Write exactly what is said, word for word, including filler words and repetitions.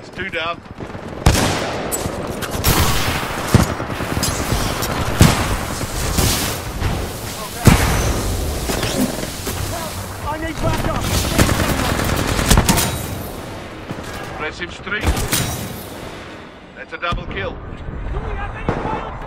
It's two down. I need backup! Aggressive streak. That's a double kill. Do we have any pilots?